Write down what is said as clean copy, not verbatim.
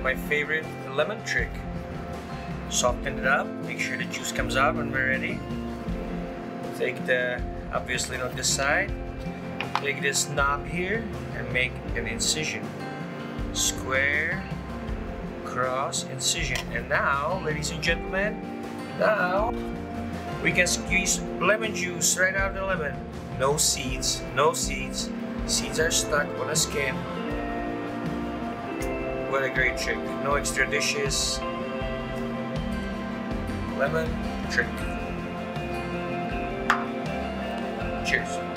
my favorite lemon trick. Soften it up, make sure the juice comes out when we're ready. Take the, obviously on this side, take this knob here and make an incision. Square, cross, incision. And now, ladies and gentlemen, now we can squeeze lemon juice right out of the lemon. No seeds, no seeds. Seeds are stuck on the skin. What a great trick. No extra dishes. Lemon trick. Cheers.